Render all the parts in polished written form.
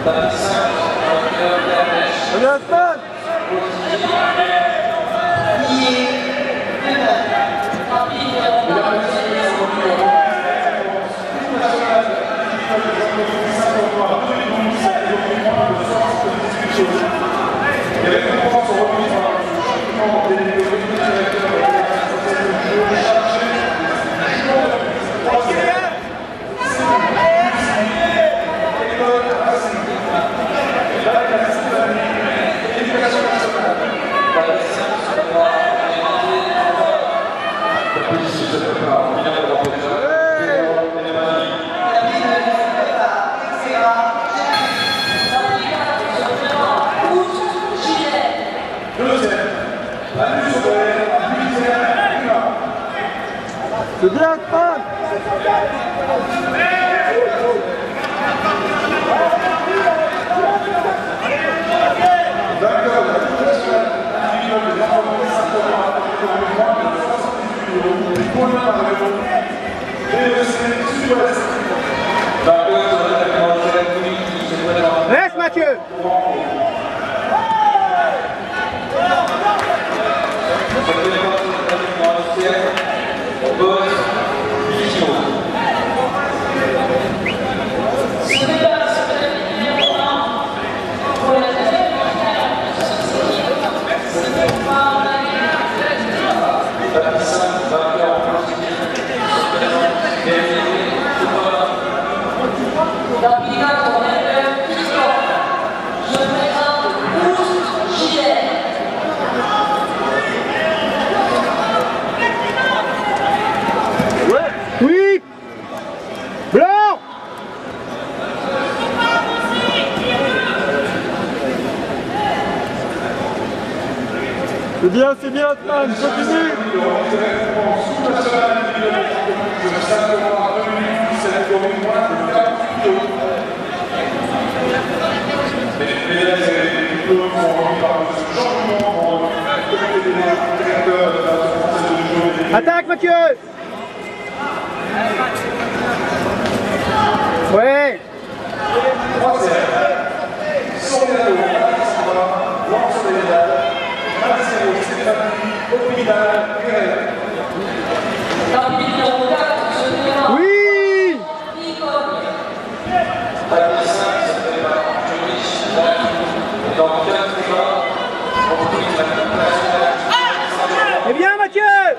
C'est bien, Fran! Reste, Mathieu! Oui! Blanc! C'est bien, Fran, continue! Attaque, Mathieu! Ouais! Oui! Eh bien, Mathieu!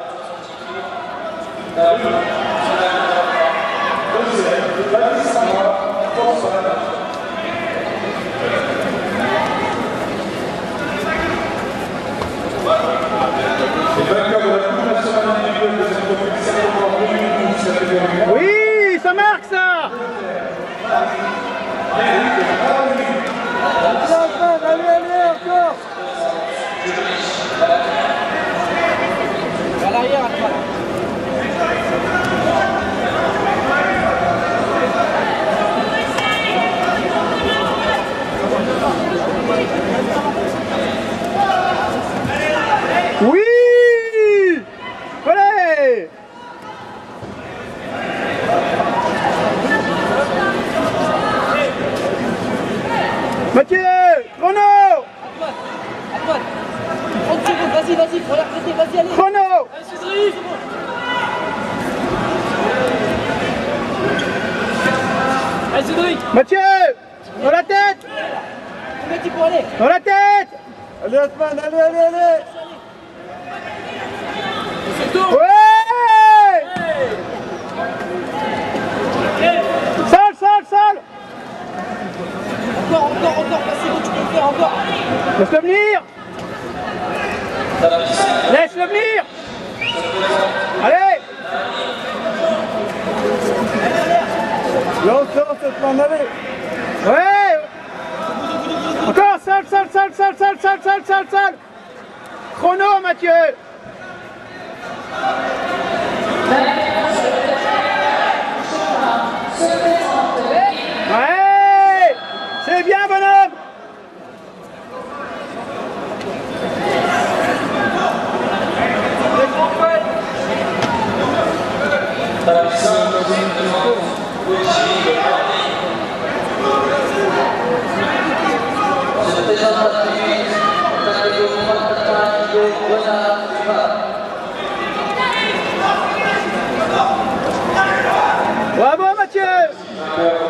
Oui, ça marque ça! Allez, encore! À l'arrière, à toi. Oui! Allez! Mathieu! Chrono! À droite. 30 secondes, vas-y, regarde, vas-y, allez. Chrono! Allez, Cédric, c'est bon. Allez, Cédric. Mathieu! Dans la tête! Combien tu peux aller? Dans la tête! Allez, Fran, allez! C'est tout. Ouais! Sol! Encore, c'est bon, tu peux le faire encore. Laisse-le venir! Laisse-le venir! Allez! Lance, Fran, allez! Ouais! Encore! Sol! Chrono, Mathieu! Ouais! C'est bien, bonhomme! faire